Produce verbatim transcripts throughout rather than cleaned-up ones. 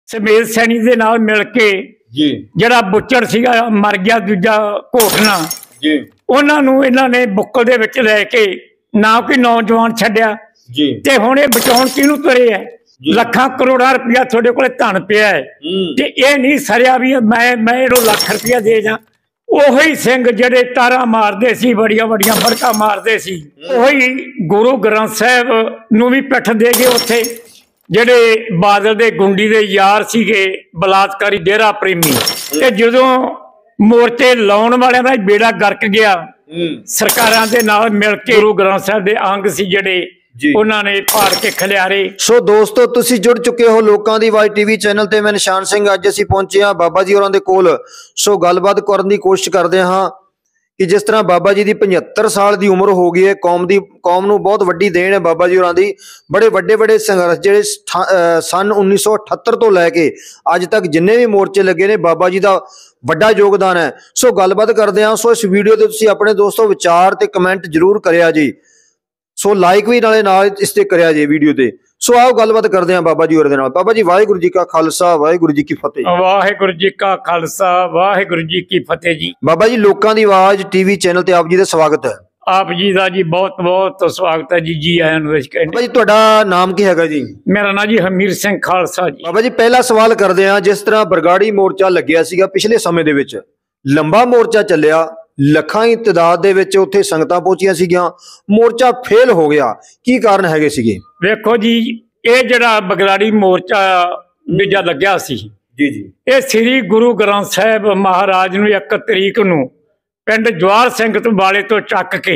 ਸਮੇਤ ਸੈਣੀ ਦੇ ਨਾਲ ਮਿਲ ਕੇ ਜੀ ਜਿਹੜਾ ਬੁੱਚੜ ਸੀਗਾ ਮਰ ਗਿਆ, ਦੂਜਾ ਘੋਟਣਾ ਜੀ, ਉਹਨਾਂ ਨੂੰ ਇਹਨਾਂ ਨੇ ਬੁੱਕਲ ਦੇ ਵਿੱਚ ਲੈ ਕੇ ਨਾ ਕੋਈ ਨੌਜਵਾਨ ਛੱਡਿਆ ਜੀ ਤੇ ਹੁਣ ਇਹ ਬਚਾਉਣ ਕਿਹਨੂੰ ਤੁਰੇ ਹੈ? ਲੱਖਾਂ ਕਰੋੜਾਂ ਰੁਪਇਆ ਤੁਹਾਡੇ ਕੋਲੇ ਧਨ ਪਿਆ ਹੈ ਤੇ ਇਹ ਨਹੀਂ ਸਰਿਆ ਵੀ ਮੈਂ ਮੈਂ ਇਹਨੂੰ ਲੱਖ ਰੁਪਇਆ ਦੇ ਜਾ। ਉਹੀ ਸਿੰਘ ਜਿਹੜੇ ਤਾਰਾਂ ਮਾਰਦੇ ਸੀ, ਬੜੀਆਂ ਬੜੀਆਂ ਬੜਕਾ ਮਾਰਦੇ ਸੀ, ਉਹੀ ਗੁਰੂ ਗ੍ਰੰਥ ਸਾਹਿਬ ਨੂੰ ਵੀ ਪਿੱਠ ਦੇ ਗਏ ਉੱਥੇ। ਜਿਹੜੇ ਬਾਦਲ ਦੇ ਗੁੰਡੀ ਦੇ ਯਾਰ ਸੀਗੇ ਬਲਾਤਕਾਰੀ ਡੇਰਾ ਪ੍ਰੇਮੀ, ਤੇ ਜਦੋਂ ਮੋਰਚੇ ਲਾਉਣ ਵਾਲਿਆਂ ਦਾ ਬੇੜਾ ਗਰਕ ਗਿਆ ਸਰਕਾਰਾਂ ਦੇ ਨਾਲ ਮਿਲ ਕੇ ਗੁਰੂ ਗ੍ਰੰਥ ਸਾਹਿਬ ਦੇ ਅੰਗ ਸੀ ਜਿਹੜੇ ਉਹਨਾਂ ਨੇ ਪਾੜ ਕੇ ਖਿਲਾਰੇ। ਸੋ ਦੋਸਤੋ ਤੁਸੀਂ ਜੁੜ ਚੁੱਕੇ ਹੋ ਲੋਕਾਂ ਦੀ ਆਵਾਜ਼ ਟੀਵੀ ਚੈਨਲ ਤੇ। ਮੈਂ ਨਿਸ਼ਾਨ ਸਿੰਘ, ਅੱਜ ਅਸੀਂ ਪਹੁੰਚੇ ਹਾਂ ਬਾਬਾ ਜੀ ਹੋਰਾਂ ਦੇ ਕੋਲ। ਸੋ ਗੱਲਬਾਤ ਕਰਨ ਦੀ ਕੋਸ਼ਿਸ਼ ਕਰਦੇ ਹਾਂ ਕਿ ਜਿਸ ਤਰ੍ਹਾਂ ਬਾਬਾ ਜੀ ਦੀ ਪਝੱਤਰ ਸਾਲ ਦੀ ਉਮਰ ਹੋ ਗਈ ਹੈ, ਕੌਮ ਦੀ ਕੌਮ ਨੂੰ ਬਹੁਤ ਵੱਡੀ ਦੇਣ ਹੈ ਬਾਬਾ ਜੀ ਹੋਰਾਂ ਦੀ। ਬੜੇ ਵੱਡੇ ਵੱਡੇ ਸੰਘਰਸ਼ ਜਿਹੜੇ ਸਨ ਉੱਨੀ ਸੌ ਅਠੱਤਰ ਤੋਂ ਲੈ ਕੇ ਅੱਜ ਤੱਕ ਜਿੰਨੇ ਵੀ ਮੋਰਚੇ ਲੱਗੇ ਨੇ, ਬਾਬਾ ਜੀ ਦਾ ਵੱਡਾ ਯੋਗਦਾਨ ਹੈ। ਸੋ ਗੱਲਬਾਤ ਕਰਦੇ ਹਾਂ। ਸੋ ਇਸ ਵੀਡੀਓ ਦੇ ਤੁਸੀਂ ਆਪਣੇ ਦੋਸਤੋ ਵਿਚਾਰ ਤੇ ਕਮੈਂਟ ਜ਼ਰੂਰ ਕਰਿਆ ਜੀ। ਸੋ ਲਾਈਕ ਵੀ ਨਾਲੇ ਨਾਲ ਇਸ ਤੇ ਕਰਿਆ ਜੀ ਵੀਡੀਓ ਤੇ। ਸੋ ਆਓ ਗੱਲਬਾਤ ਕਰਦੇ ਹਾਂ ਬਾਬਾ ਜੀ ਹੋਰਾਂ ਦੇ ਨਾਲ। ਬਾਬਾ ਜੀ ਵਾਹਿਗੁਰੂ ਜੀ ਕਾ ਖਾਲਸਾ, ਵਾਹਿਗੁਰੂ ਜੀ ਕੀ ਫਤਿਹ। ਵਾਹਿਗੁਰੂ ਜੀ ਕਾ ਖਾਲਸਾ, ਵਾਹਿਗੁਰੂ ਜੀ ਕੀ ਫਤਿਹ ਜੀ। ਬਾਬਾ ਜੀ ਲੋਕਾਂ ਦੀ ਆਵਾਜ਼ ਟੀਵੀ ਚੈਨਲ ਤੇ ਆਪ ਜੀ ਦਾ ਸਵਾਗਤ ਹੈ। ਆਪ ਜੀ ਦਾ ਜੀ ਬਹੁਤ ਬਹੁਤ ਸਵਾਗਤ ਹੈ ਜੀ। ਜੀ ਆਇਆਂ ਨੂੰ। ਬਾਬਾ ਜੀ ਤੁਹਾਡਾ ਨਾਮ ਕੀ ਹੈਗਾ ਜੀ? ਮੇਰਾ ਨਾਮ ਜੀ ਹਮੀਰ ਸਿੰਘ ਖਾਲਸਾ ਜੀ। ਬਾਬਾ ਜੀ ਪਹਿਲਾ ਸਵਾਲ ਕਰਦੇ ਹਾਂ, ਜਿਸ ਤਰ੍ਹਾਂ ਬਰਗਾੜੀ ਮੋਰਚਾ ਲੱਗਿਆ ਸੀਗਾ ਪਿਛਲੇ ਸਮੇਂ ਦੇ ਵਿੱਚ, ਲੰਬਾ ਮੋਰਚਾ ਚੱਲਿਆ, ਲੱਖਾਂ ਦੀ ਤਾਦਾਦ ਦੇ ਵਿੱਚ ਉੱਥੇ ਸੰਗਤਾਂ ਪਹੁੰਚੀਆਂ ਸੀਗੀਆਂ, ਮੋਰਚਾ ਫੇਲ ਹੋ ਗਿਆ, ਕੀ ਕਾਰਨ ਹੈਗੇ ਸੀਗੇ? ਵੇਖੋ ਜੀ, ਇਹ ਜਿਹੜਾ ਬਗਰਾੜੀ ਮੋਰਚਾ ਦੂਜਾ ਲੱਗਿਆ ਸੀ ਜੀ ਜੀ ਇਹ ਸ੍ਰੀ ਗੁਰੂ ਗ੍ਰੰਥ ਸਾਹਿਬ ਮਹਾਰਾਜ ਨੂੰ ਇੱਕ ਤਰੀਕ ਨੂੰ ਪਿੰਡ ਜਵਾਰ ਸਿੰਘ ਤੋਂ ਵਾਲੇ ਤੋਂ ਚੱਕ ਕੇ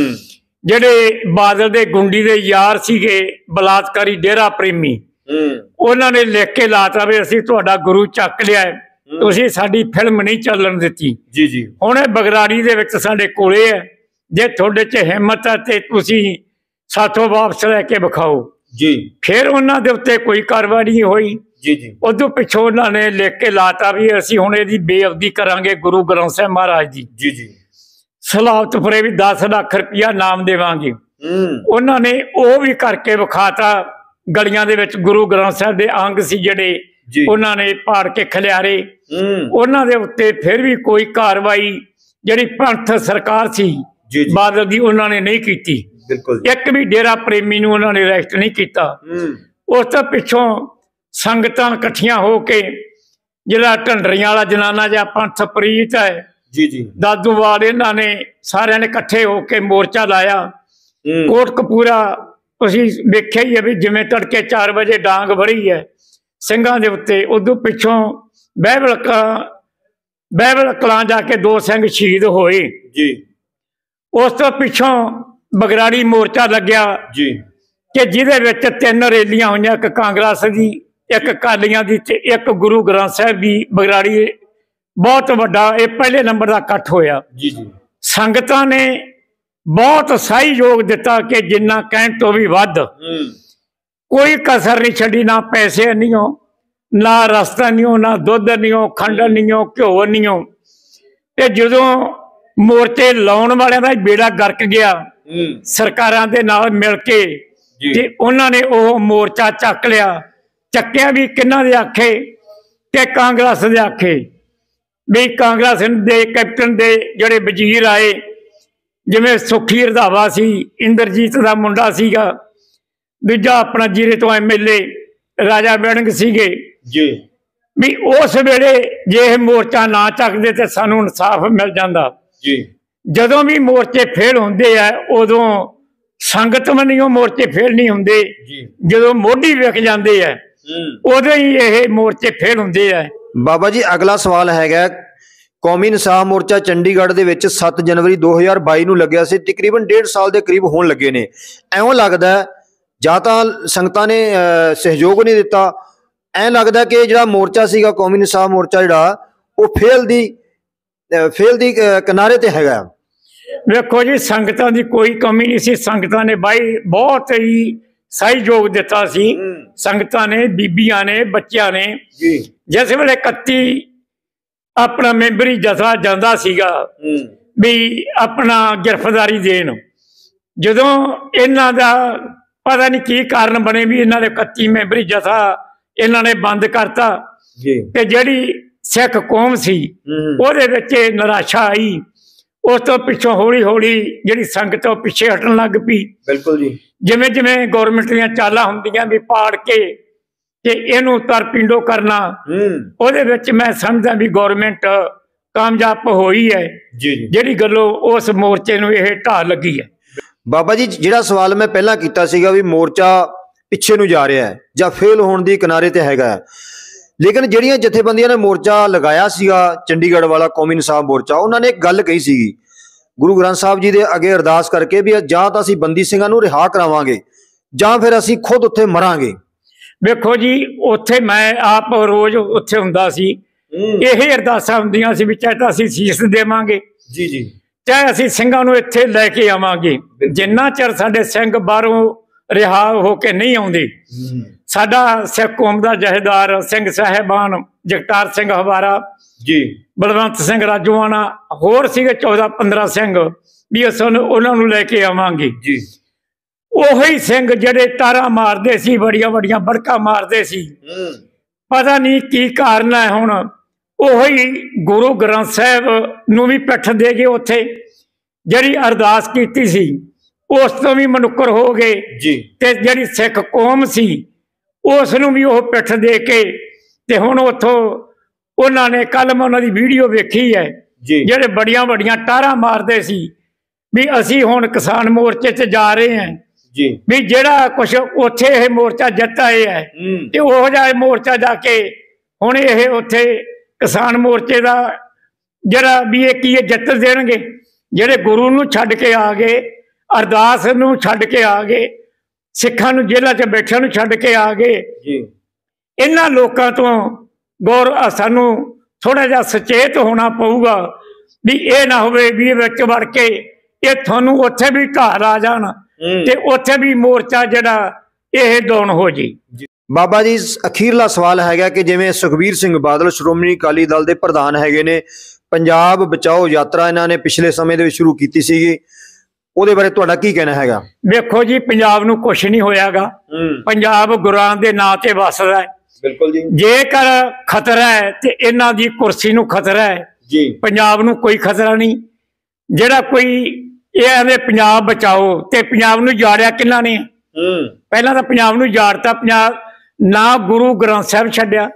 ਜਿਹੜੇ ਬਾਦਲ ਦੇ ਗੁੰਡੀ ਦੇ ਯਾਰ ਸੀਗੇ ਬਲਾਤਕਾਰੀ ਡੇਰਾ ਪ੍ਰੇਮੀ, ਉਹਨਾਂ ਨੇ ਲਿਖ ਕੇ ਲਾਤਾ ਵੀ ਅਸੀਂ ਤੁਹਾਡਾ ਗੁਰੂ ਚੱਕ ਲਿਆ, ਤੁਸੀਂ ਸਾਡੀ ਫਿਲਮ ਨਹੀਂ ਚੱਲਣ ਦਿੱਤੀ। ਜੀ ਜੀ ਹੁਣ ਇਹ ਬਗਰਾੜੀ ਦੇ ਵਿੱਚ ਸਾਡੇ ਕੋਲੇ ਹੈ, ਜੇ ਤੁਹਾਡੇ 'ਚ ਹਿੰਮਤ ਹੈ ਤੇ ਤੁਸੀਂ ਸਾਥੋਂ ਵਾਪਸ ਲੈ ਕੇ ਵਿਖਾਓ ਜੀ। ਫਿਰ ਉਹਨਾਂ ਦੇ ਉੱਤੇ ਕੋਈ ਕਾਰਵਾਈ ਨਹੀਂ ਹੋਈ ਜੀ ਜੀ। ਉਦੋਂ ਪਿੱਛੋਂ ਉਹਨਾਂ ਨੇ ਲਿਖ ਕੇ ਲਾਤਾ ਵੀ ਅਸੀਂ ਹੁਣ ਇਹਦੀ ਬੇਅਦਬੀ ਕਰਾਂਗੇ ਗੁਰੂ ਗ੍ਰੰਥ ਸਾਹਿਬ ਮਹਾਰਾਜ ਦੀ। ਜੀ ਜੀ ਸਲਾਵਤ ਫਰੇ ਵੀ ਦਸ ਲੱਖ ਰੁਪਇਆ ਨਾਮ ਦੇਵਾਂਗੇ। ਉਹਨਾਂ ਨੇ ਉਹ ਵੀ ਕਰਕੇ ਵਿਖਾਤਾ। ਗਲੀਆਂ ਦੇ ਵਿੱਚ ਗੁਰੂ ਗ੍ਰੰਥ ਸਾਹਿਬ ਦੇ ਅੰਗ ਸੀ ਜਿਹੜੇ, ਉਹਨਾਂ ਨੇ ਪਾੜ ਕੇ ਖਿਲਾਰੇ। ਉਹਨਾਂ ਦੇ ਉੱਤੇ ਫਿਰ ਵੀ ਕੋਈ ਕਾਰਵਾਈ ਜਿਹੜੀ ਪੰਥ ਸਰਕਾਰ ਸੀ ਬਾਦਲ ਦੀ, ਉਹਨਾਂ ਨੇ ਨਹੀਂ ਕੀਤੀ। ਇੱਕ ਵੀ ਡੇਰਾ ਪ੍ਰੇਮੀ ਨੂੰ ਉਹਨਾਂ ਨੇ ਅਰੈਸਟ ਨਹੀਂ ਕੀਤਾ। ਉਸ ਤੋਂ ਪਿੱਛੋਂ ਸੰਗਤਾਂ ਇਕੱਠੀਆਂ ਹੋ ਕੇ ਜਿਹੜਾ ਢੰਡਰੀਆਂ ਵਾਲਾ ਜਨਾਨਾ ਜਿਹਾ ਪੰਥ ਪ੍ਰੀਤ ਹੈ ਜੀ ਜੀ ਦਾਦੂਵਾਲ, ਇਹਨਾਂ ਨੇ ਸਾਰਿਆਂ ਨੇ ਇਕੱਠੇ ਹੋ ਕੇ ਮੋਰਚਾ ਲਾਇਆ। ਕੋਟਕਪੂਰਾ ਤੁਸੀਂ ਵੇਖਿਆ ਹੀ ਹੈ ਵੀ ਜਿਵੇਂ ਤੜਕੇ ਚਾਰ ਵਜੇ ਡਾਂਗ ਵੜੀ ਹੈ ਸਿੰਘਾਂ ਦੇ ਉੱਤੇ। ਉਦੋਂ ਪਿੱਛੋਂ ਬਹਿਬਲ ਬਹਿਬਲ ਕਲਾਂ ਜਾ ਕੇ ਦੋ ਸਿੰਘ ਸ਼ਹੀਦ ਹੋਏ ਜੀ। ਉਸ ਤੋਂ ਪਿੱਛੋਂ ਬਗਰਾੜੀ ਮੋਰਚਾ ਲੱਗਿਆ ਜੀ ਕਿ ਜਿਹਦੇ ਵਿੱਚ ਤਿੰਨ ਰੈਲੀਆਂ ਹੋਈਆਂ, ਇੱਕ ਕਾਂਗਰਸ ਦੀ, ਇੱਕ ਅਕਾਲੀਆਂ ਦੀ ਤੇ ਇੱਕ ਗੁਰੂ ਗ੍ਰੰਥ ਸਾਹਿਬ ਦੀ। ਬਗਰਾੜੀ ਬਹੁਤ ਵੱਡਾ ਇਹ ਪਹਿਲੇ ਨੰਬਰ ਦਾ ਇਕੱਠ ਹੋਇਆ ਜੀ ਜੀ। ਸੰਗਤਾਂ ਨੇ ਬਹੁਤ ਸਹਿਯੋਗ ਦਿੱਤਾ ਕਿ ਜਿੰਨਾ ਕਹਿਣ ਤੋਂ ਵੀ ਵੱਧ, ਕੋਈ ਕਸਰ ਨਹੀਂ ਛੱਡੀ। ਨਾ ਪੈਸੇ ਨਹੀਂ ਹੋ, ਨਾ ਰਸਤਾ ਨਹੀਂ ਹੋ, ਨਾ ਦੁੱਧ ਨਹੀਂ ਹੋ, ਖੰਡ ਨਹੀਂ ਹੋ, ਘਿਓ ਨਹੀਂ ਹੋ। ਤੇ ਜਦੋਂ ਮੋਰਚੇ ਲਾਉਣ ਵਾਲਿਆਂ ਦਾ ਬੇੜਾ ਗਰਕ ਗਿਆ ਸਰਕਾਰਾਂ ਦੇ ਨਾਲ ਮਿਲ ਕੇ, ਤੇ ਉਹਨਾਂ ਨੇ ਉਹ ਮੋਰਚਾ ਚੱਕ ਲਿਆ। ਚੱਕਿਆ ਵੀ ਕਿਹਨਾਂ ਦੇ ਆਖੇ? ਤੇ ਕਾਂਗਰਸ ਦੇ ਆਖੇ। ਵੀ ਕਾਂਗਰਸ ਦੇ ਕੈਪਟਨ ਦੇ ਜਿਹੜੇ ਵਜ਼ੀਰ ਆਏ, ਜਿਵੇਂ ਸੁਖੀ ਰੰਧਾਵਾ ਸੀ, ਇੰਦਰਜੀਤ ਦਾ ਮੁੰਡਾ ਸੀਗਾ, ਦੂਜਾ ਆਪਣਾ ਜੀਰੇ ਤੋਂ M L A Raja Warring ਸੀਗੇ ਜੀ। ਵੀ ਉਸ ਵੇਲੇ ਜੇ ਇਹ ਮੋਰਚਾ ਨਾ ਚੱਕਦੇ ਤੇ ਸਾਨੂੰ ਇਨਸਾਫ ਮਿਲ ਜਾਂਦਾ ਜੀ। ਜਦੋਂ ਵੀ ਮੋਰਚੇ ਫੇਲ ਹੁੰਦੇ ਆ ਉਦੋਂ ਸੰਗਤ ਮੰਨਿਓ ਮੋਰਚੇ ਫੇਲ ਨਹੀਂ ਹੁੰਦੇ, ਜਦੋਂ ਮੋਢੀ ਵਿਕ ਜਾਂਦੇ ਆ ਉਦੋਂ ਹੀ ਇਹ ਮੋਰਚੇ ਫੇਲ ਹੁੰਦੇ ਆ। ਬਾਬਾ ਜੀ ਅਗਲਾ ਸਵਾਲ ਹੈਗਾ, ਕੌਮੀ ਇਨਸਾਫ ਮੋਰਚਾ ਚੰਡੀਗੜ੍ਹ ਦੇ ਵਿੱਚ ਸੱਤ ਜਨਵਰੀ ਦੋ ਹਜ਼ਾਰ ਬਾਈ ਨੂੰ ਲੱਗਿਆ ਸੀ, ਤਕਰੀਬਨ ਡੇਢ ਸਾਲ ਦੇ ਕਰੀਬ ਹੋਣ ਲੱਗੇ ਨੇ। ਐਵੇਂ ਲੱਗਦਾ ਜਾਂ ਤਾਂ ਸੰਗਤਾਂ ਨੇ ਸਹਿਯੋਗ ਨਹੀਂ ਦਿੱਤਾ, ਐਂ ਲੱਗਦਾ ਕਿ ਜਿਹੜਾ ਮੋਰਚਾ ਸੀਗਾ ਕੌਮੀ ਇਨਸਾਫ ਮੋਰਚਾ ਜਿਹੜਾ ਉਹ ਫੇਲ ਦੀ ਫੇਲ ਦੀ ਕਿਨਾਰੇ ਤੇ ਹੈਗਾ। ਵੇਖੋ ਜੀ, ਸੰਗਤਾਂ ਦੀ ਕੋਈ ਕਮੀ ਨਹੀਂ ਸੀ। ਸੰਗਤਾਂ ਨੇ ਬਾਈ ਬਹੁਤ ਹੀ ਸਹਿਯੋਗ ਦਿੱਤਾ ਸੀ। ਸੰਗਤਾਂ ਨੇ, ਬੀਬੀਆਂ ਨੇ, ਬੱਚਿਆਂ ਨੇ। ਜਿਸ ਵੇਲੇ ਇਕੱਤੀ ਆਪਣਾ ਮੈਂਬਰੀ ਜਥਾ ਜਾਂਦਾ ਸੀਗਾ ਵੀ ਆਪਣਾ ਗ੍ਰਿਫਤਾਰੀ ਦੇਣ, ਜਦੋਂ ਇਹਨਾਂ ਦਾ ਪਤਾ ਨਹੀਂ ਕੀ ਕਾਰਨ ਬਣੇ ਵੀ ਇਹਨਾਂ ਦੇ ਇਕੱਤੀ ਮੈਂਬਰੀ ਜਥਾ ਇਹਨਾਂ ਨੇ ਬੰਦ ਕਰਤਾ ਜੀ ਤੇ ਜਿਹੜੀ ਸਿੱਖ ਕੌਮ ਸੀ ਉਹਦੇ ਵਿੱਚ ਇਹ ਨਿਰਾਸ਼ਾ ਆਈ। ਉਸ ਤੋਂ ਪਿੱਛੋਂ ਹੌਲੀ ਹੌਲੀ ਜਿਹੜੀ ਸੰਗਤ ਉਹ ਪਿੱਛੇ ਹਟਣ ਲੱਗ ਪਈ। ਬਿਲਕੁਲ ਜੀ। ਜਿਵੇਂ ਜਿਵੇਂ ਗੌਰਮੈਂਟ ਦੀਆਂ ਚਾਲਾਂ ਹੁੰਦੀਆਂ ਵੀ ਪਾੜ ਕੇ ਤੇ ਇਹਨੂੰ ਤਰਪਿੰਡੋ ਕਰਨਾ, ਉਹਦੇ ਵਿੱਚ ਮੈਂ ਸਮਝਦਾ ਵੀ ਗੌਰਮੈਂਟ ਕਾਮਯਾਬ ਹੋਈ ਹੈ ਜੀ ਜੀ ਜਿਹੜੀ ਗੱਲੋਂ ਉਸ ਮੋਰਚੇ ਨੂੰ ਇਹ ਢਾਹ ਲੱਗੀ ਹੈ। ਬਾਬਾ ਜੀ ਜਿਹੜਾ ਸਵਾਲ ਮੈਂ ਪਹਿਲਾਂ ਕੀਤਾ ਸੀਗਾ ਵੀ ਮੋਰਚਾ ਪਿੱਛੇ ਨੂੰ ਜਾ ਰਿਹਾ ਹੈ ਜਾਂ ਫੇਲ ਹੋਣ ਦੀ ਕਿਨਾਰੇ ਤੇ ਹੈਗਾ ਹੈ, ਲੇਕਿਨ ਜਿਹੜੀਆਂ ਜਥੇਬੰਦੀਆਂ ਨੇ ਮੋਰਚਾ ਲਗਾਇਆ ਸੀਗਾ ਚੰਡੀਗੜ੍ਹ ਵਾਲਾ ਕੌਮੀ ਇਨਸਾਫ ਮੋਰਚਾ, ਉਹਨਾਂ ਨੇ ਇੱਕ ਗੱਲ ਕਹੀ ਸੀਗੀ ਗੁਰੂ ਗ੍ਰੰਥ ਸਾਹਿਬ ਜੀ ਦੇ ਅੱਗੇ ਅਰਦਾਸ ਕਰਕੇ ਵੀ ਜਾਂ ਤਾਂ ਅਸੀਂ ਬੰਦੀ ਸਿੰਘਾਂ ਨੂੰ ਰਿਹਾ ਕਰਾਵਾਂਗੇ ਜਾਂ ਫਿਰ ਅਸੀਂ ਖੁਦ ਉੱਥੇ ਮਰਾਂਗੇ। ਵੇਖੋ ਜੀ, ਉੱਥੇ ਮੈਂ ਆਪ ਰੋਜ਼ ਉੱਥੇ ਹੁੰਦਾ ਸੀ, ਇਹ ਅਰਦਾਸਾਂ ਹੁੰਦੀਆਂ ਸੀ ਵੀ ਚਾਹੇ ਤਾਂ ਅਸੀਂ ਸੀਸ ਦੇਵਾਂਗੇ ਜੀ ਜੀ, ਚਾਹੇ ਅਸੀਂ ਸਿੰਘਾਂ ਨੂੰ ਇੱਥੇ ਲੈ ਕੇ ਆਵਾਂਗੇ। ਜਿੰਨਾ ਚਿਰ ਸਾਡੇ ਸਿੰਘ ਬਾਹਰੋਂ ਰਿਹਾ ਹੋ ਕੇ ਨਹੀਂ ਆਉਂਦੇ, ਸਾਡਾ ਸਿੱਖ ਕੌਮ ਦਾ ਜਹੇਦਾਰ ਸਿੰਘ ਸਾਹਿਬਾਨ ਜਗਤਾਰ ਸਿੰਘ ਹਵਾਰਾ ਜੀ, ਬਲਵੰਤ ਸਿੰਘ ਰਾਜੂਆਣਾ, ਹੋਰ ਸੀਗੇ ਚੌਦਾਂ ਪੰਦਰਾਂ ਸਿੰਘ ਵੀ ਅਸੀਂ ਉਹਨਾਂ ਨੂੰ ਲੈ ਕੇ ਆਵਾਂਗੇ ਜੀ। ਉਹੀ ਸਿੰਘ ਜਿਹੜੇ ਤਾਰਾਂ ਮਾਰਦੇ ਸੀ, ਬੜੀਆਂ ਬੜੀਆਂ ਬੜਕਾ ਮਾਰਦੇ ਸੀ, ਪਤਾ ਨਹੀਂ ਕੀ ਕਾਰਨ ਹੈ ਹੁਣ ਉਹੀ ਗੁਰੂ ਗ੍ਰੰਥ ਸਾਹਿਬ ਨੂੰ ਵੀ ਪਿੱਠ ਦੇ ਗਏ। ਉੱਥੇ ਜਿਹੜੀ ਅਰਦਾਸ ਕੀਤੀ ਸੀ ਉਸ ਤੋਂ ਵੀ ਮਨੁੱਕਰ ਹੋ ਗਏ ਜੀ, ਤੇ ਜਿਹੜੀ ਸਿੱਖ ਕੌਮ ਸੀ ਉਸ ਨੂੰ ਵੀ ਉਹ ਪਿੱਠ ਦੇ ਕੇ ਤੇ ਹੁਣ ਉੱਥੋਂ ਉਹਨਾਂ ਨੇ, ਕੱਲ ਮੈਂ ਉਹਨਾਂ ਦੀ ਵੀਡੀਓ ਵੇਖੀ ਹੈ, ਜਿਹੜੇ ਬੜੀਆਂ ਬੜੀਆਂ ਟਾਰਾਂ ਮਾਰਦੇ ਸੀ ਵੀ ਅਸੀਂ ਹੁਣ ਕਿਸਾਨ ਮੋਰਚੇ 'ਚ ਜਾ ਰਹੇ ਹਾਂ ਜੀ, ਵੀ ਜਿਹੜਾ ਕੁਛ ਉੱਥੇ ਇਹ ਮੋਰਚਾ ਜਿੱਤ ਆਏ ਹੈ ਤੇ ਉਹ ਜਿਹਾ ਮੋਰਚਾ ਜਾ ਕੇ ਹੁਣ ਇਹ ਉੱਥੇ ਕਿਸਾਨ ਮੋਰਚੇ ਦਾ ਜਿਹੜਾ ਵੀ ਇਹ ਕੀ ਜਿੱਤ ਦੇਣਗੇ। ਜਿਹੜੇ ਗੁਰੂ ਨੂੰ ਛੱਡ ਕੇ ਆ ਗਏ, ਅਰਦਾਸ ਨੂੰ ਛੱਡ ਕੇ ਆ ਗਏ, ਸਿੱਖਾਂ ਨੂੰ ਜੇਲ੍ਹਾਂ 'ਚ ਬੈਠਿਆਂ ਨੂੰ ਛੱਡ ਕੇ ਆ ਗਏ। ਇਹਨਾਂ ਲੋਕਾਂ ਤੋਂ ਗੌਰ ਸਾਨੂੰ ਥੋੜਾ ਜਿਹਾ ਸੁਚੇਤ ਹੋਣਾ ਪਊਗਾ ਵੀ ਇਹ ਨਾ ਹੋਵੇ ਵੀ ਇਹ ਵਿੱਚ ਵੜ ਕੇ ਇਹ ਤੁਹਾਨੂੰ ਉੱਥੇ ਵੀ ਢਾਲ ਆ ਜਾਣ ਤੇ ਉੱਥੇ ਵੀ ਮੋਰਚਾ ਜਿਹੜਾ ਇਹ ਡਾਊਨ ਹੋ ਜੀ। ਬਾਬਾ ਜੀ, ਅਖੀਰਲਾ ਸਵਾਲ ਹੈਗਾ ਕਿ ਜਿਵੇਂ ਸੁਖਬੀਰ ਸਿੰਘ ਬਾਦਲ ਸ਼੍ਰੋਮਣੀ ਅਕਾਲੀ ਦਲ ਦੇ ਪ੍ਰਧਾਨ ਹੈਗੇ ਨੇ, ਪੰਜਾਬ ਬਚਾਓ ਯਾਤਰਾ ਇਹਨਾਂ ਨੇ ਪਿਛਲੇ ਸਮੇਂ ਦੇ ਵਿੱਚ ਸ਼ੁਰੂ ਕੀਤੀ ਸੀਗੀ, ਉਹਦੇ ਬਾਰੇ ਤੁਹਾਡਾ ਕੀ ਕਹਿਣਾ ਹੈਗਾ? ਵੇਖੋ ਜੀ, ਪੰਜਾਬ ਨੂੰ ਕੁਛ ਨਹੀਂ ਹੋਇਆਗਾ, ਪੰਜਾਬ ਗੁਰਾਂ ਦੇ ਨਾਂ ਤੇ ਵਸਦਾ ਹੈ। ਬਿਲਕੁਲ ਜੀ। ਜੇਕਰ ਖਤਰਾ ਹੈ ਤੇ ਇਹਨਾਂ ਦੀ ਕੁਰਸੀ ਨੂੰ ਖਤਰਾ ਹੈ ਜੀ, ਪੰਜਾਬ ਨੂੰ ਕੋਈ ਖਤਰਾ ਨਹੀਂ। ਜਿਹੜਾ ਕੋਈ ਇਹ ਆਵੇ ਪੰਜਾਬ ਬਚਾਓ ਤੇ ਪੰਜਾਬ ਨੂੰ ਜਾੜਿਆ ਕਿਹਨਾਂ ਨੇ? ਪਹਿਲਾਂ ਤਾਂ ਪੰਜਾਬ ਨੂੰ ਜਾੜਤਾ। ਪੰਜਾਬ ਨਾ ਗੁਰੂ ਗ੍ਰੰਥ ਸਾਹਿਬ ਛੱਡਿਆ,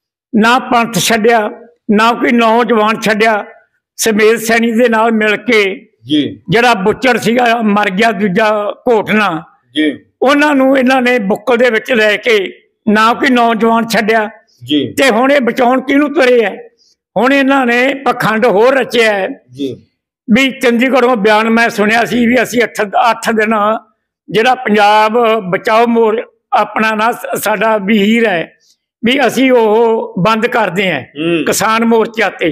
ਨਾ ਪੰਥ ਛੱਡਿਆ, ਨਾ ਕੋਈ ਨੌਜਵਾਨ ਛੱਡਿਆ। ਸਮੇਤ ਸੈਣੀ ਦੇ ਨਾਲ ਮਿਲ ਕੇ ਜੀ ਜਿਹੜਾ ਬੁੱਚੜ ਸੀਗਾ ਮਰ ਗਿਆ, ਦੂਜਾ ਘੋਟਣਾ ਜੀ, ਉਹਨਾਂ ਨੂੰ ਇਹਨਾਂ ਨੇ ਬੁੱਕਲ ਦੇ ਵਿੱਚ ਲੈ ਕੇ ਨਾ ਕੋਈ ਨੌਜਵਾਨ ਛੱਡਿਆ ਜੀ। ਤੇ ਹੁਣ ਇਹ ਬਚਾਉਣ ਕਿਹਨੂੰ ਤੁਰੇ ਹੈ? ਹੁਣ ਇਹਨਾਂ ਨੇ ਪਖੰਡ ਹੋਰ ਰਚਿਆ ਹੈ ਜੀ ਵੀ ਚੰਡੀਗੜ੍ਹੋਂ ਬਿਆਨ ਮੈਂ ਸੁਣਿਆ ਸੀ ਵੀ ਅਸੀਂ ਅੱਠ ਅੱਠ ਦਿਨ ਜਿਹੜਾ ਪੰਜਾਬ ਬਚਾਓ ਮੋਰ ਆਪਣਾ ਨਾ ਸਾਡਾ ਵੀਰ ਹੈ ਵੀ ਅਸੀਂ ਉਹ ਬੰਦ ਕਰਦੇ ਹਾਂ ਕਿਸਾਨ ਮੋਰਚਾ ਤੇ।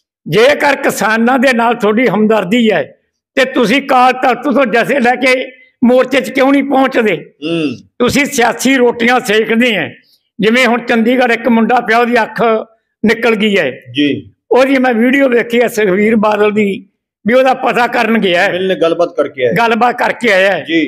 ਜੇਕਰ ਕਿਸਾਨਾਂ ਦੇ ਨਾਲ ਤੁਹਾਡੀ ਹਮਦਰਦੀ ਹੈ ਤੇ ਤੁਸੀਂ ਕਾਲ ਤਖਤ ਤੋਂ ਜਥੇ ਲੈ ਕੇ ਮੋਰਚੇ 'ਚ ਕਿਉਂ ਨਹੀਂ ਪਹੁੰਚਦੇ? ਤੁਸੀਂ ਸਿਆਸੀ ਰੋਟੀਆਂ ਸੇਕਦੇ ਆ। ਜਿਵੇਂ ਹੁਣ ਚੰਡੀਗੜ੍ਹ ਇੱਕ ਮੁੰਡਾ ਪਿਆ, ਉਹਦੀ ਅੱਖ ਨਿਕਲ ਗਈ ਹੈ ਜੀ, ਉਹਦੀ ਮੈਂ ਵੀਡੀਓ ਵੇਖੀ ਹੈ ਸੁਖਬੀਰ ਬਾਦਲ ਦੀ ਵੀ ਉਹਦਾ ਪਤਾ ਕਰਨ ਗਿਆ ਹੈ, ਗੱਲਬਾਤ ਕਰਕੇ ਆਇਆ ਗੱਲਬਾਤ ਕਰਕੇ ਆਇਆ ਜੀ।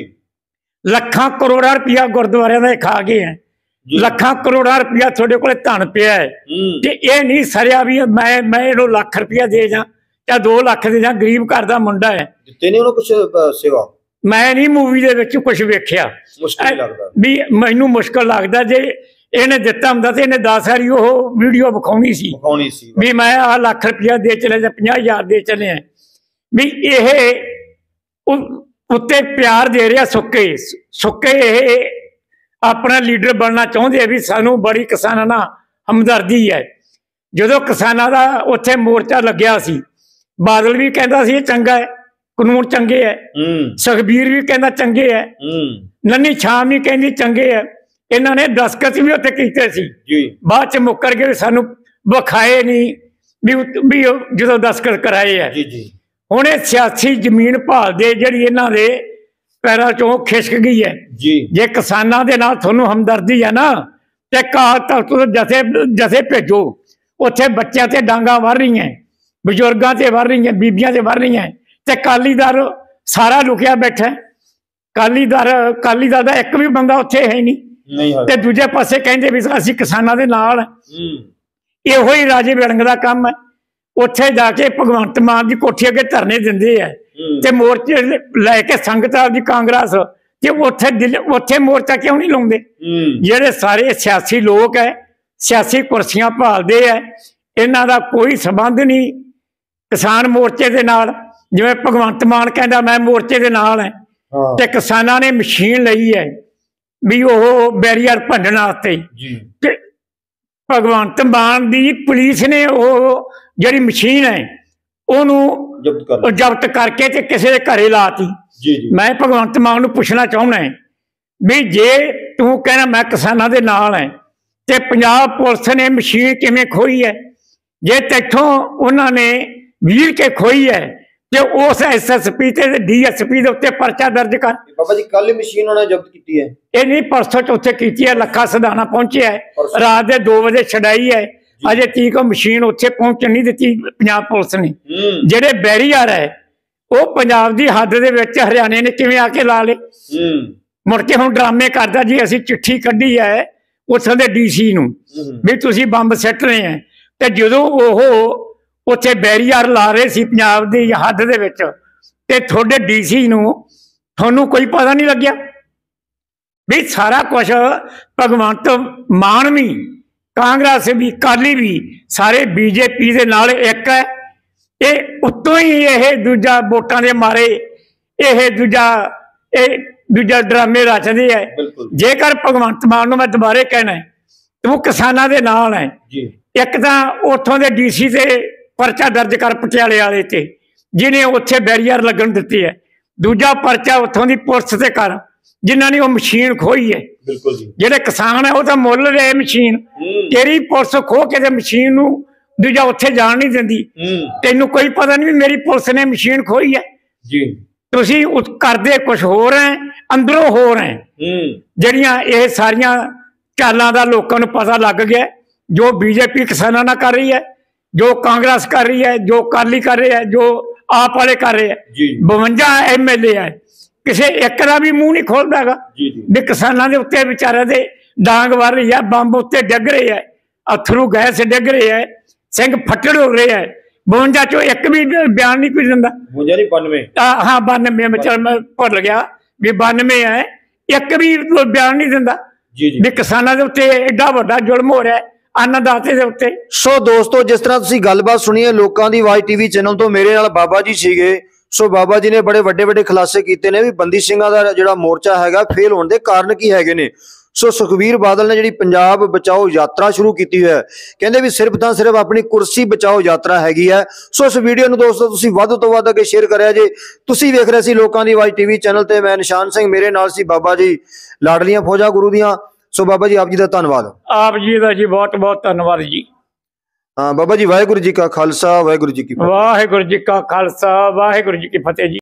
ਲੱਖਾਂ ਕਰੋੜਾਂ ਰੁਪਇਆ ਗੁਰਦੁਆਰਿਆਂ ਦਾ ਖਾ ਗਏ ਹੈ, ਲੱਖਾਂ ਕਰੋੜਾਂ ਰੁਪਇਆ ਤੁਹਾਡੇ ਕੋਲੇ ਧਨ ਪਿਆ ਹੈ ਤੇ ਇਹ ਨਹੀਂ ਸਰਿਆ ਵੀ ਮੈਂ ਮੈਂ ਇਹਨੂੰ ਲੱਖ ਰੁਪਇਆ ਦੇ ਜਾਂ ਜਾਂ ਦੋ ਲੱਖ ਦੇ ਜਾਂ, ਗਰੀਬ ਘਰ ਦਾ ਮੁੰਡਾ ਹੈ। ਦਿੱਤੇ ਨਹੀਂ ਉਹਨੂੰ ਕੁਛ ਸੇਵਾ? ਮੈਂ ਨਹੀਂ ਮੂਵੀ ਦੇ ਵਿੱਚ ਕੁਛ ਵੇਖਿਆ, ਮੁਸ਼ਕਿਲ ਲੱਗਦਾ ਵੀ ਮੈਨੂੰ ਮੁਸ਼ਕਿਲ ਲੱਗਦਾ। ਜੇ ਇਹਨੇ ਦਿੱਤਾ ਹੁੰਦਾ ਤੇ ਇਹਨੇ ਦਸ ਵਾਰੀ ਉਹ ਵੀਡੀਓ ਵਿਖਾਉਣੀ ਸੀ ਵਿਖਾਉਣੀ ਸੀ ਵੀ ਮੈਂ ਆਹ ਲੱਖ ਰੁਪਇਆ ਦੇ ਚਲੇ ਜਾਂ ਪੰਜਾਹ ਹਜ਼ਾਰ ਦੇ ਚਲੇ ਆ। ਵੀ ਇਹ ਉੱਤੇ ਪਿਆਰ ਦੇ ਰਿਹਾ ਸੁੱਕੇ ਸੁੱਕੇ ਇਹ ਆਪਣਾ ਲੀਡਰ ਬਣਨਾ ਚਾਹੁੰਦੇ ਆ ਵੀ ਸਾਨੂੰ ਬੜੀ ਕਿਸਾਨਾਂ ਨਾਲ ਹਮਦਰਦੀ ਹੈ। ਜਦੋਂ ਕਿਸਾਨਾਂ ਦਾ ਉੱਥੇ ਮੋਰਚਾ ਲੱਗਿਆ ਸੀ, ਬਾਦਲ ਵੀ ਕਹਿੰਦਾ ਸੀ ਇਹ ਚੰਗਾ ਹੈ, ਕਾਨੂੰਨ ਚੰਗੇ ਹੈ, ਸੁਖਬੀਰ ਵੀ ਕਹਿੰਦਾ ਚੰਗੇ ਹੈ, ਨੰਨੀ ਛਾਮ ਵੀ ਕਹਿੰਦੀ ਚੰਗੇ ਹੈ। ਇਹਨਾਂ ਨੇ ਦਸਤਖਤ ਵੀ ਉੱਥੇ ਕੀਤੇ ਸੀ, ਬਾਅਦ ਚ ਮੁੱਕਰ ਗਏ, ਸਾਨੂੰ ਵਿਖਾਏ ਨਹੀਂ ਵੀ ਜਦੋਂ ਦਸਤਖਤ ਕਰਾਏ ਹੈ। ਹੁਣ ਇਹ ਸਿਆਸੀ ਜ਼ਮੀਨ ਭਾਲਦੇ ਜਿਹੜੀ ਇਹਨਾਂ ਦੇ ਪੈਰਾਂ ਚੋਂ ਖਿਸਕ ਗਈ ਹੈ ਜੀ। ਜੇ ਕਿਸਾਨਾਂ ਦੇ ਨਾਲ ਤੁਹਾਨੂੰ ਹਮਦਰਦੀ ਹੈ ਨਾ ਤੇ ਕਾਲ ਤਖਤ ਤੋਂ ਜਥੇ ਜਥੇ ਭੇਜੋ। ਉੱਥੇ ਬੱਚਿਆਂ ਤੇ ਡਾਂਗਾ ਵਰ ਰਹੀਆਂ, ਬਜ਼ੁਰਗਾਂ ਤੇ ਵਰ ਰਹੀਆਂ, ਬੀਬੀਆਂ ਤੇ ਵਰ ਰਹੀਆਂ ਤੇ ਅਕਾਲੀ ਦਲ ਸਾਰਾ ਲੁਕਿਆ ਬੈਠਾ। ਅਕਾਲੀ ਦਲ ਅਕਾਲੀ ਦਲ ਦਾ ਇੱਕ ਵੀ ਬੰਦਾ ਉੱਥੇ ਹੈ ਨਹੀਂ ਨਹੀਂ ਹੋਇਆ। ਤੇ ਦੂਜੇ ਪਾਸੇ ਕਹਿੰਦੇ ਵੀ ਅਸੀਂ ਕਿਸਾਨਾਂ ਦੇ ਨਾਲ ਹਾਂ। ਹੂੰ ਇਹੋ ਹੀ ਰਾਜੇ ਵੜਿੰਗ ਦਾ ਕੰਮ ਹੈ। ਉੱਥੇ ਜਾ ਕੇ ਭਗਵੰਤ ਮਾਨ ਦੀ ਕੋਠੀ ਅੱਗੇ ਧਰਨੇ ਦਿੰਦੇ ਆ ਤੇ ਮੋਰਚੇ ਲੈ ਕੇ ਸੰਗਤ ਦੀ ਕਾਂਗਰਸ ਤੇ ਉੱਥੇ ਦਿਲ ਉੱਥੇ ਮੋਰਚਾ ਕਿਉਂ ਨਹੀਂ ਲਾਉਂਦੇ? ਜਿਹੜੇ ਸਾਰੇ ਸਿਆਸੀ ਲੋਕ ਹੈ, ਸਿਆਸੀ ਕੁਰਸੀਆਂ ਭਾਲਦੇ ਆ, ਇਹਨਾਂ ਦਾ ਕੋਈ ਸੰਬੰਧ ਨਹੀਂ ਕਿਸਾਨ ਮੋਰਚੇ ਦੇ ਨਾਲ। ਜਿਵੇਂ ਭਗਵੰਤ ਮਾਨ ਕਹਿੰਦਾ ਮੈਂ ਮੋਰਚੇ ਦੇ ਨਾਲ ਹੈ ਤੇ ਕਿਸਾਨਾਂ ਨੇ ਮਸ਼ੀਨ ਲਈ ਹੈ ਵੀ ਉਹ ਬੈਰੀਅਰ ਭੰਨਣ ਵਾਸਤੇ ਤੇ ਭਗਵੰਤ ਮਾਨ ਦੀ ਪੁਲਿਸ ਨੇ ਉਹ ਜਿਹੜੀ ਮਸ਼ੀਨ ਹੈ ਉਹਨੂੰ ਜ਼ਬਤ ਕਰਕੇ ਤੇ ਕਿਸੇ ਦੇ ਘਰੇ ਲਾਤੀ। ਮੈਂ ਭਗਵੰਤ ਮਾਨ ਨੂੰ ਪੁੱਛਣਾ ਚਾਹੁੰਦਾ ਵੀ ਜੇ ਤੂੰ ਕਹਿਣਾ ਮੈਂ ਕਿਸਾਨਾਂ ਦੇ ਨਾਲ ਹੈ ਤੇ ਪੰਜਾਬ ਪੁਲਿਸ ਨੇ ਮਸ਼ੀਨ ਕਿਵੇਂ ਖੋਈ ਹੈ? ਜੇ ਤੈਥੋਂ ਉਹਨਾਂ ਨੇ ਵੀਰ ਕੇ ਖੋਈ ਹੈ ਤੇ ਉਸ ਐਸ ਐਸ ਪੀ ਤੇ ਡੀ ਐਸ ਪੀ ਦੇ ਉੱਤੇ ਪਰਚਾ ਦਰਜ ਕਰ। ਬਾਬਾ ਜੀ ਕੱਲ ਮਸ਼ੀਨ ਉਹਨਾਂ ਜ਼ਬਤ ਕੀਤੀ ਹੈ? ਇਹ ਨਹੀਂ, ਪਰਸੋਂ ਚੌਥੇ ਕੀਤੀ ਹੈ। ਲੱਖਾ ਸਧਾਣਾ ਪਹੁੰਚਿਆ ਰਾਤ ਦੇ ਦੋ ਵਜੇ ਛਡਾਈ ਹੈ। ਅਜੇ ਤੀਕ ਮਸ਼ੀਨ ਉੱਥੇ ਪਹੁੰਚਣ ਨਹੀਂ ਦਿੱਤੀ ਪੰਜਾਬ ਪੁਲਿਸ ਨੇ। ਜਿਹੜੇ ਬੈਰੀਅਰ ਹੈ ਉਹ ਪੰਜਾਬ ਦੀ ਹੱਦ ਦੇ ਵਿੱਚ ਹਰਿਆਣੇ ਨੇ ਕਿਵੇਂ ਆ ਕੇ ਲਾ ਲਏ? ਮੁੜ ਕੇ ਹੁਣ ਡਰਾਮੇ ਕਰਦਾ ਜੀ ਅਸੀਂ ਚਿੱਠੀ ਕੱਢੀ ਹੈ ਉੱਥੋਂ ਦੇ ਡੀ ਸੀ ਨੂੰ ਵੀ ਤੁਸੀਂ ਬੰਬ ਸਿੱਟ ਰਹੇ ਹੈ ਤੇ ਜਦੋਂ ਉਹ ਉੱਥੇ ਬੈਰੀਅਰ ਲਾ ਰਹੇ ਸੀ ਪੰਜਾਬ ਦੀ ਹੱਦ ਦੇ ਵਿੱਚ ਤੇ ਤੁਹਾਡੇ ਡੀ ਸੀ ਨੂੰ ਤੁਹਾਨੂੰ ਕੋਈ ਪਤਾ ਨਹੀਂ ਲੱਗਿਆ ਵੀ ਸਾਰਾ ਕੁਝ ਭਗਵੰਤ ਮਾਨ ਵੀ, ਕਾਂਗਰਸ ਵੀ, ਅਕਾਲੀ ਵੀ ਸਾਰੇ ਬੀਜੇਪੀ ਦੇ ਨਾਲ ਇੱਕ ਹੈ। ਇਹ ਉੱਤੋਂ ਹੀ ਇਹ ਦੂਜਾ ਵੋਟਾਂ ਦੇ ਮਾਰੇ ਇਹ ਦੂਜਾ ਇਹ ਦੂਜਾ ਡਰਾਮੇ ਰਚਦੇ ਹੈ। ਜੇਕਰ ਭਗਵੰਤ ਮਾਨ ਨੂੰ ਮੈਂ ਦੁਬਾਰੇ ਕਹਿਣਾ ਤੂੰ ਕਿਸਾਨਾਂ ਦੇ ਨਾਲ ਹੈ, ਇੱਕ ਤਾਂ ਉੱਥੋਂ ਦੇ ਡੀ ਸੀ ਤੇ ਪਰਚਾ ਦਰਜ ਕਰ ਪਟਿਆਲੇ ਵਾਲੇ ਤੇ ਜਿਹਨੇ ਉੱਥੇ ਬੈਰੀਅਰ ਲੱਗਣ ਦਿੱਤੇ ਹੈ, ਦੂਜਾ ਪਰਚਾ ਉੱਥੋਂ ਦੀ ਪੁਲਿਸ ਤੇ ਕਰ ਜਿਨ੍ਹਾਂ ਨੇ ਉਹ ਮਸ਼ੀਨ ਖੋਈ ਹੈ। ਜਿਹੜੇ ਕਿਸਾਨ ਹੈ ਉਹ ਤਾਂ ਮੁੱਲ ਰਹੇ ਮਸ਼ੀਨ, ਤੇਰੀ ਪੁਲਿਸ ਖੋਹ ਕੇ ਤੇ ਮਸ਼ੀਨ ਨੂੰ ਦੂਜਾ ਉੱਥੇ ਜਾਣ ਨਹੀਂ ਦਿੰਦੀ। ਤੈਨੂੰ ਕੋਈ ਪਤਾ ਨਹੀਂ ਮੇਰੀ ਪੁਲਿਸ ਨੇ ਮਸ਼ੀਨ ਖੋਈ ਹੈ। ਤੁਸੀਂ ਕਰਦੇ ਕੁਛ ਹੋਰ ਹੈ, ਅੰਦਰੋਂ ਹੋਰ ਹੈ। ਜਿਹੜੀਆਂ ਇਹ ਸਾਰੀਆਂ ਚਾਲਾਂ ਦਾ ਲੋਕਾਂ ਨੂੰ ਪਤਾ ਲੱਗ ਗਿਆ ਜੋ ਬੀਜੇਪੀ ਕਿਸਾਨਾਂ ਨਾਲ ਕਰ ਰਹੀ ਹੈ, ਜੋ ਕਾਂਗਰਸ ਕਰ ਰਹੀ ਹੈ, ਜੋ ਅਕਾਲੀ ਕਰ ਰਹੇ ਹੈ, ਜੋ ਆਪ ਵਾਲੇ ਕਰ ਰਹੇ ਹੈ। ਬਵੰਜਾ ਐਮ ਐਲ ਏ ਹੈ, ਕਿਸੇ ਇੱਕ ਦਾ ਵੀ ਮੂੰਹ ਨਹੀਂ ਖੋਲਦਾ ਹੈਗਾ ਵੀ ਕਿਸਾਨਾਂ ਦੇ ਉੱਤੇ ਵਿਚਾਰਿਆਂ ਦੇ ਡਾਂਗ ਵਰ ਰਹੀ ਹੈ, ਬੰਬ ਉੱਤੇ ਡਿੱਗ ਰਹੇ ਹੈ, ਅਥਰੂ ਗੈਸ ਡਿੱਗ ਰਹੇ ਹੈ, ਸਿੰਘ ਫੱਟੜ ਹੋ ਰਹੇ ਹੈ। ਬਵੰਜਾ ਚੋਂ ਇੱਕ ਵੀ ਬਿਆਨ ਨਹੀਂ ਕੋਈ ਦਿੰਦਾ। ਹਾਂ ਬਾਨਵੇਂ ਮੈਂ ਭੁੱਲ ਗਿਆ ਵੀ ਬਾਨਵੇਂ ਹੈ, ਇੱਕ ਵੀ ਬਿਆਨ ਨਹੀਂ ਦਿੰਦਾ ਵੀ ਕਿਸਾਨਾਂ ਦੇ ਉੱਤੇ ਐਡਾ ਵੱਡਾ ਜ਼ੁਲਮ ਹੋ ਰਿਹਾ ਹੈ अन्नदाते ਦੇ ਉੱਤੇ। ਸੋ ਦੋਸਤੋ ਜਿਸ ਤਰ੍ਹਾਂ ਤੁਸੀਂ ਗੱਲਬਾਤ ਸੁਣੀ ਹੈ ਲੋਕਾਂ ਦੀ ਆਵਾਜ਼ ਟੀਵੀ ਚੈਨਲ ਤੋਂ, ਮੇਰੇ ਨਾਲ ਬਾਬਾ ਜੀ ਸੀਗੇ। ਸੋ ਬਾਬਾ ਜੀ ਨੇ ਬੜੇ ਵੱਡੇ ਵੱਡੇ ਖੁਲਾਸੇ ਕੀਤੇ ਨੇ ਵੀ ਬੰਦੀ ਸਿੰਘਾਂ ਦਾ ਜਿਹੜਾ ਮੋਰਚਾ ਹੈਗਾ ਫੇਲ ਹੋਣ ਦੇ ਕਾਰਨ ਕੀ ਹੈਗੇ ਨੇ। ਸੋ ਸੁਖਬੀਰ ਬਾਦਲ ਨੇ ਜਿਹੜੀ ਪੰਜਾਬ ਬਚਾਓ ਯਾਤਰਾ ਸ਼ੁਰੂ ਕੀਤੀ ਹੈ, ਕਹਿੰਦੇ ਵੀ ਸਿਰਫ ਤਾਂ ਸਿਰਫ ਆਪਣੀ ਕੁਰਸੀ ਬਚਾਓ ਯਾਤਰਾ ਹੈਗੀ ਹੈ। ਸੋ ਇਸ ਵੀਡੀਓ ਨੂੰ ਦੋਸਤੋ ਤੁਸੀਂ ਵੱਧ ਤੋਂ ਵੱਧ ਅੱਗੇ ਸ਼ੇਅਰ ਕਰਿਆ ਜੇ। ਤੁਸੀਂ ਵੇਖ ਰਹੇ ਸੀ ਲੋਕਾਂ ਦੀ ਆਵਾਜ਼ ਟੀਵੀ ਚੈਨਲ ਤੇ, ਮੈਂ ਨਿਸ਼ਾਨ ਸਿੰਘ, ਮੇਰੇ ਨਾਲ ਸੀ ਬਾਬਾ ਜੀ ਲਾਡਲੀਆਂ ਫੌਜਾਂ ਗੁਰੂ ਦੀਆਂ। ਸੋ ਬਾਬਾ ਜੀ ਆਪ ਜੀ ਦਾ ਧੰਨਵਾਦ। ਆਪ ਜੀ ਦਾ ਜੀ ਬਹੁਤ ਬਹੁਤ ਧੰਨਵਾਦ ਜੀ। ਹਾਂ ਬਾਬਾ ਜੀ, ਵਾਹਿਗੁਰੂ ਜੀ ਕਾ ਖਾਲਸਾ ਵਾਹਿਗੁਰੂ ਜੀ ਕੀ ਫਤਿਹ। ਵਾਹਿਗੁਰੂ ਜੀ ਕਾ ਖਾਲਸਾ ਵਾਹਿਗੁਰੂ ਜੀ ਕੀ ਫਤਿਹ ਜੀ।